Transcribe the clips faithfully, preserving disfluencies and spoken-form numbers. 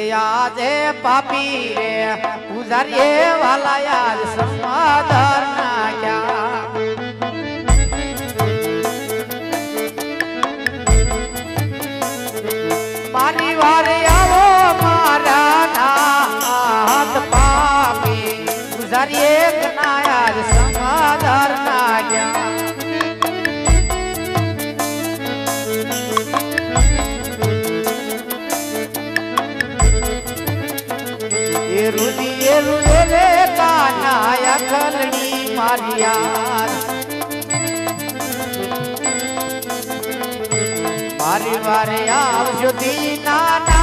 આજે પાપી રે પૂજારીએ વાલા યાર સમાધાર નાખ્યા મારી વારે આવો મારા નાથ પાપી પૂજારીએ ના યાર સમાધાર નાખ્યા रुदिए रुदे कान्हा खलनी मारिया मारी वारे आवजो दीनाना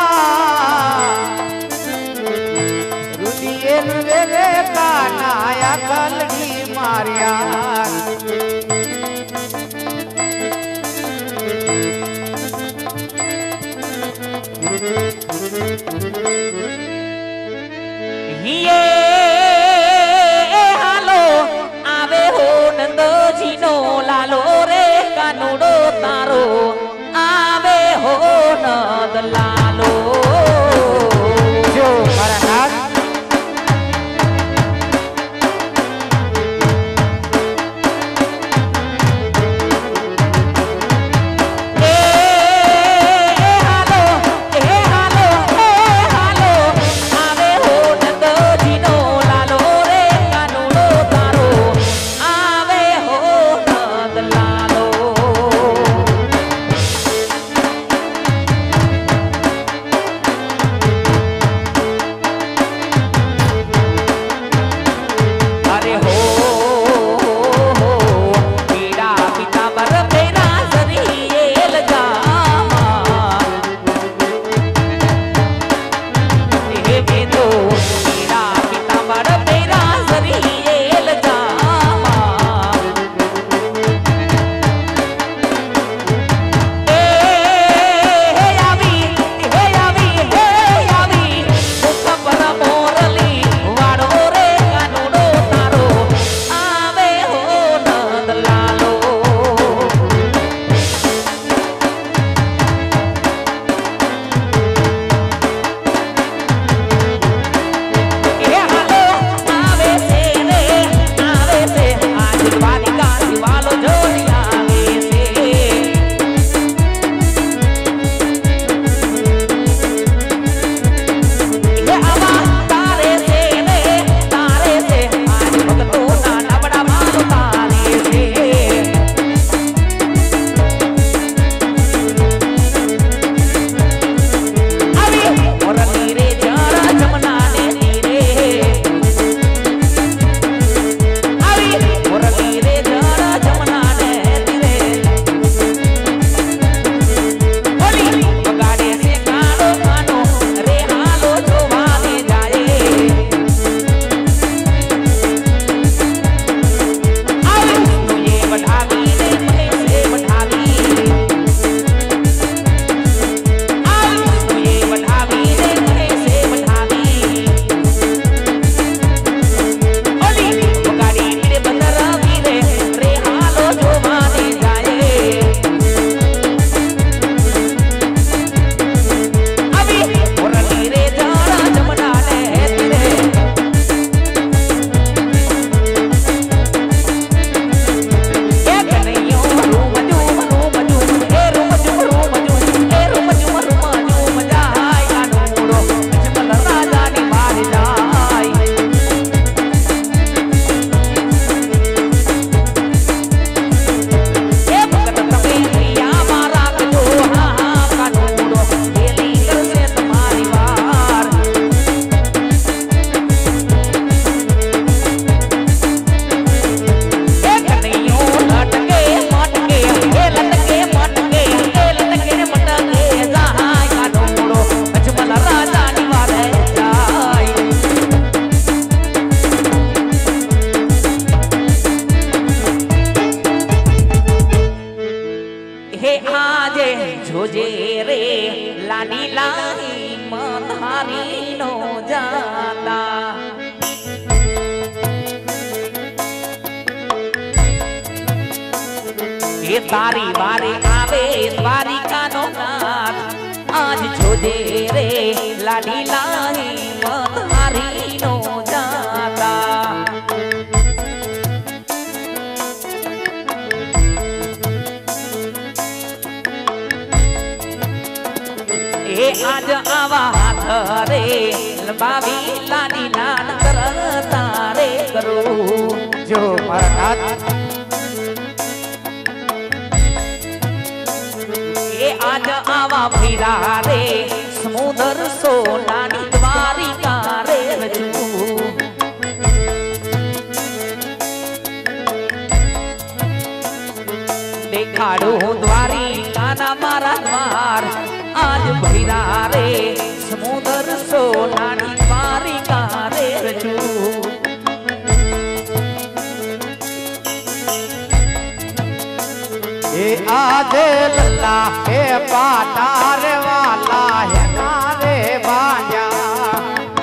रुदिए रुदे कान्हा खलनी मारिया ये हालो आवे हो नंदोजी नो लालो रे कानूडो तारो आवे हो नंद लालो जो महाराज જોજે રે લાડી લાહી મધારી નો જાતા એ તારી વારે આવે દ્વારિકા નો નાથ આજ જોજે રે લાડી લાહી મધારી નો જાતા એ આજ આવા હાથ રે લંબાવી લાડી લાડ કરતા રે કરું જો મારા નાથ એ આજ આવા ભીરા રે સમુદર સોનાની દ્વારિકા રે રજુ દેખાડું દ્વારિકાના મારા દ્વાર આજ ભીરા રે સમુદર સોનાની દ્વારિકા રે રજુ એ આજે લલ્લા હે પાટા રે વાલા હે મારે બાજા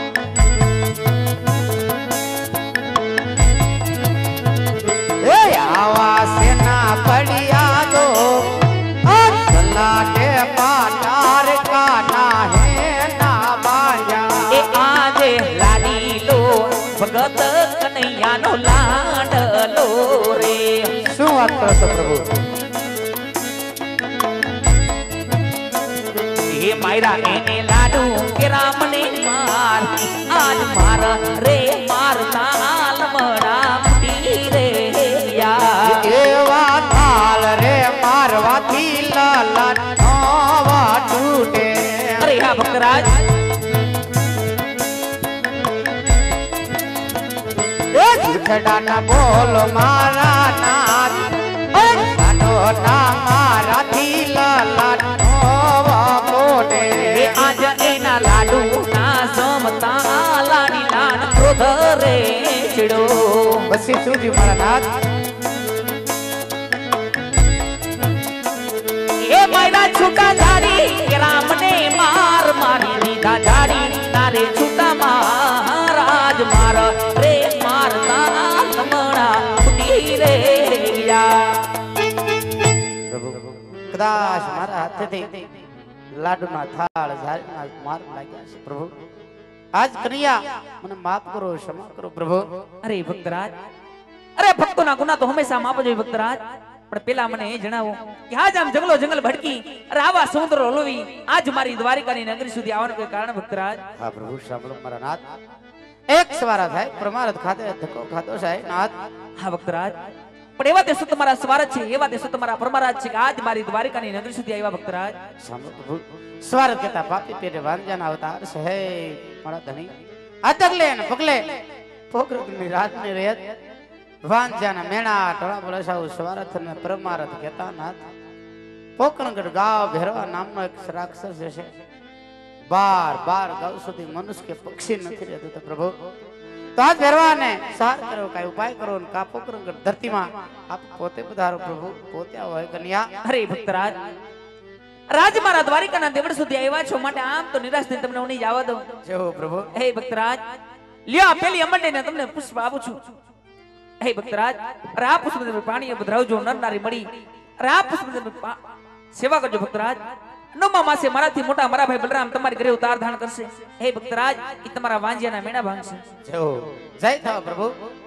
એ આવા સેના પડ્યા દો લલ્લા હે પાટા રે કાના હે ના બાજા એ આજે લાડીલો ભગત કનૈયાનો લાડલો રે શું વાત કરો છો પ્રભુ એ માયરા એને લાડુ કે રામને માર આજ માર રે મારતા આલમડા ફૂટી રે યા એવા થાળ રે મારવાથી લાલા નવા તૂટે અરે હા ભક્તરાજ એ જૂઠડા ના બોલ મારા નાથ ગાનો ના મારાથી લાલા નવા તૂટે એ આજ એના લાડુ ના સમતા લાડી લાડ ક્રોધ રે ચડો બસી સુધી મારા નાથ એ માયરા છૂટા જાડી કે રામને માર મારી દીધા જાડી તારે છૂટા મહારાજ માર રે મારતા લમણા ફૂટી રે ગયા પ્રભુ કદાચ મારા હાથેથી લાડુના થાળ ઝાડીના માર લાગ્યા છે પ્રભુ આજ કન્યા મને માફ કરો ક્ષમા કરો પ્રભુ અરે ભક્તરાજ અરે ભક્તોના ગુના તો હંમેશા માફ જ હોય ભક્તરાજ પણ પેલા મને એ જણાવો કે આજ આમ જંગલો જંગલ ભટકી અરે આવા સમુદ્રો હલવી આજ મારી દ્વારિકાની નગરી સુધી આવવાનું કોઈ કારણ ભક્તરાજ હા પ્રભુ સાંભળો મારા નાથ એક સવારા થાય પ્રમારત ખાતે ધક્કો ખાતો છે નાથ હા ભક્તરાજ પણ એવા તે સુત તમારા સ્વારથ છે એવા તે સુત તમારા પરમારાજ છે કે આજ મારી દ્વારિકાની નગરી સુધી આવ્યા ભક્તરાજ સાંભળો પ્રભુ સ્વારથ કેતા પાપી પેરે વાંજાના અવતાર છે હે મારા ધણી આ તગલે ને પગલે પોકરકની રાતની રેત વાંજાના મેણા ટોળા બોલાસાઉ સ્વારથ ને પરમારથ કેતા નાથ પોકરણગઢ ગાવ ભેરવા નામનો એક રાક્ષસ છે બાર બાર ગાવ સુધી મનુષ્ય કે પક્ષી નથી રહેતો તો પ્રભુ તો આજ ભેરવાને સાર કરો કઈ ઉપાય કરો ને કા પોકરણગઢ ધરતીમાં આપ પોતે પધારો પ્રભુ પોતે હોય કન્યા અરે ભક્તરાજ રાજ મારા દ્વારિકાના દેવળ સુધી આવ્યા છો માટે આમ તો નિરાશ થઈને તમને હું નહીં જવા દઉં જેવો પ્રભુ હે ભક્તરાજ લ્યો આ પેલી અમંડે ને તમને પુષ્પ આપું છું હે ભક્તરાજ અરે આ પુષ્પ પાણી પધરાવજો નર નારી મળી અરે આ પુષ્પ સેવા કરજો ભક્તરાજ નવમા માસે મારાથી મોટા મારા ભાઈ બલરામ તમારી ઘરે ઉતાર ધારણ કરશે હે ભક્તરાજ એ તમારા વાંજિયાના મેણા ભાંગશે જેવો જય થાવ પ્રભુ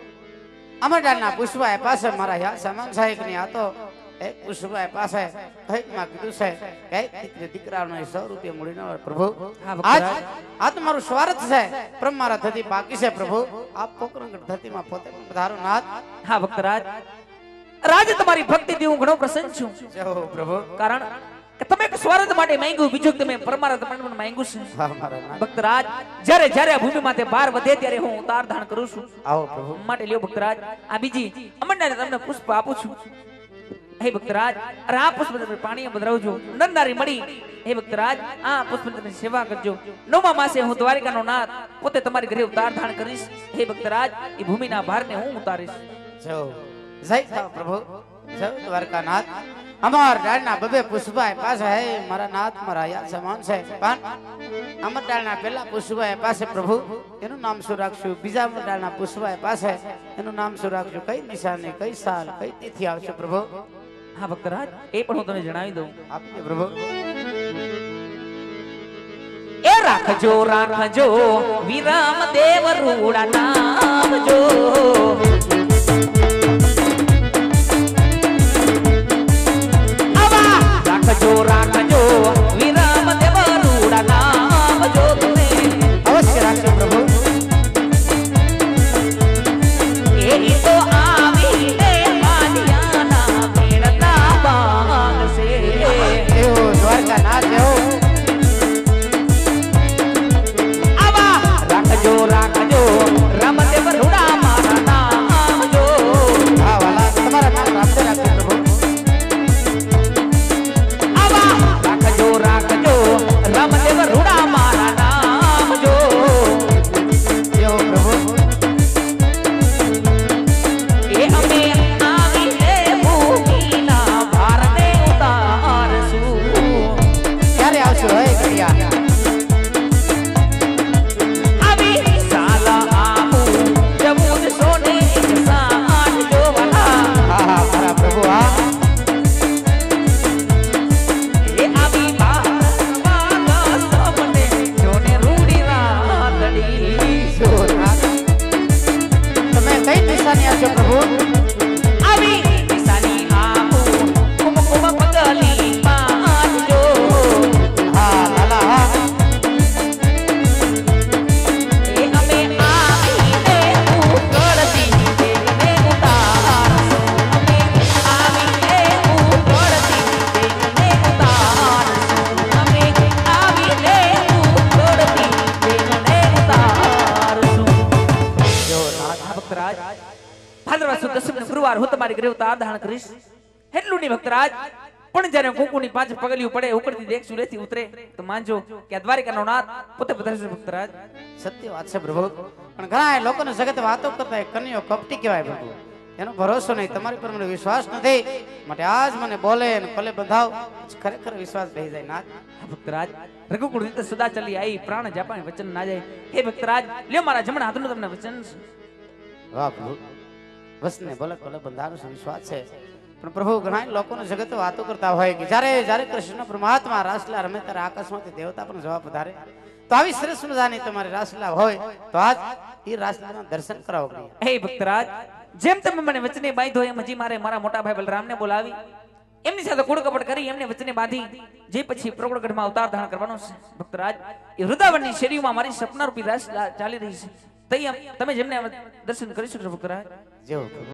અમરડાલના પુષ્પાએ પાસે મારા યા સામાન સાહેબ ની આ તો એક પુષ્પાએ પાસે કઈકમાં કીધું છે કઈક દીકરી દીકરાનો સો રૂપિયા મૂડી ન પ્રભુ આજ આ તો મારું સ્વાર્થ છે પ્રભુ મારા ધરતી બાકી છે પ્રભુ આપ પોકરણગઢ ધરતીમાં પોતે પણ પધારો નાથ હા ભક્તરાજ રાજ તમારી ભક્તિથી હું ઘણો પ્રસન્ન છું જેવો પ્રભુ કારણ કે તમે એક સ્વાર્થ માટે માંગ્યું બીજું તમે પરમાર્થ માટે પણ માંગ્યું છે હા મારા નાથ ભક્તરાજ જ્યારે જ્યારે આ ભૂમિ માથે ભાર વધે ત્યારે હું ઉતાર ધારણ કરું છું આવો પ્રભુ માટે લ્યો ભક્તરાજ આ બીજી અમરનાને તમને પુષ્પ આપું છું હે ભક્તરાજ અરે આ પુષ્પ તમે પાણી પધરાવજો નરનારી મળી હે ભક્તરાજ આ પુષ્પ તમે સેવા કરજો નવમા માસે હું દ્વારિકાનો નાથ પોતે તમારી ઘરે ઉતાર ધારણ કરીશ હે ભક્તરાજ એ ભૂમિના ભારને હું ઉતારીશ જો જય થાવ પ્રભુ જય દ્વારકાનાથ અમાર ડાળના બબે પુષ્પાએ પાસે હે મારા નાથ મારા યા સમાન છે પણ અમર ડાળના પહેલા પુષ્પાએ પાસે પ્રભુ એનું નામ શું રાખશું બીજા અમર ડાળના પુષ્પાએ પાસે એનું નામ શું રાખશું કઈ નિશાની કઈ સાલ કઈ તિથિ આવશે પ્રભુ હા ભક્તરાજ એ પણ હું તમને જણાવી દઉં આપને પ્રભુ એ રાખ રાખજો રાખજો વિરામ દેવ રૂડા નામ જો આવા રાખજો રાખજો વિરામ દેવ રૂડા નામ જો તમે અવશ્ય રાખજો પ્રભુ એ તો આવી એ માનિયાના મેળના બાગ છે એવો દ્વારકા નાથ એવો રાખજો રાખજો રામદેવ રૂડા મારા નામ જો હા વાલા તમારા નામ રામદે રાખજો પ્રભુ આવા રાખજો રાખજો રામદેવ રૂડા મારા નામ જો એવો પ્રભુ એ અમે આવી એ ભૂમિના ભારને ઉતારશું ક્યારે આવશો હે કડિયા પ્રભુ આવી નિશાની આપો કુમ કુમ પગલી પાજો હા લાલા હા એ અમે આવીને ઉકળતી દેવને ઉતારશું અમે આવીને ઉકળતી દેવને ઉતારશું અમે આવીને ઉકળતી દેવને ઉતારશું જો નાથ ભક્તરાજ ભાદરવા સુદ દસમ ને ગુરુવાર હું તમારી ગ્રેવતા આધાન કરીશ એટલું ની ભક્તરાજ પણ જ્યારે કુકુની પાંચ પગલિયું પડે ઉકળતી દેખ સુરેથી ઉતરે તો માનજો કે આ દ્વારિકાનો નાથ પોતે પધારશે ભક્તરાજ સત્ય વાત છે પ્રભુ પણ ઘણા લોકોને જગત વાતો કરતા હોય કન્યો કપટી કહેવાય પ્રભુ એનો ભરોસો નહીં તમારી પર મને વિશ્વાસ નથી માટે આજ મને બોલે અને પલે બંધાવ ખરેખર વિશ્વાસ બેહી જાય નાથ ભક્તરાજ રઘુકુળ રીતે સદા ચલી આવી પ્રાણ જાપાને વચન ના જાય હે ભક્તરાજ લ્યો મારા જમણા હાથનું તમને વચન છે વાહ પ્રભુ વસને ભલે ભલે બંધારો છે વિશ્વાસ છે પણ પ્રભુ ઘણા લોકોને જગત વાતો કરતા હોય કે જ્યારે જ્યારે કૃષ્ણ પરમાત્મા રાસલા રમે ત્યારે આકાશમાંથી દેવતા પણ જવાબ વધારે તો આવી સરસ મજાની તમારી રાસલા હોય તો આજ એ રાસલાના દર્શન કરાવો હે ભક્તરાજ જેમ તમે મને વચને બાંધ્યો એમ હજી મારે મારા મોટા ભાઈ બલરામને બોલાવી એમની સાથે કુળ કપટ કરી એમને વચને બાંધી જે પછી પ્રગટગઢમાં અવતાર ધારણ કરવાનો છે ભક્તરાજ એ વૃંદાવનની શેરીઓમાં મારી સપના રૂપી રાસલા ચાલી રહી છે તઈ તમે જેમને દર્શન કરી શકશો ભક્તરાજ જેવો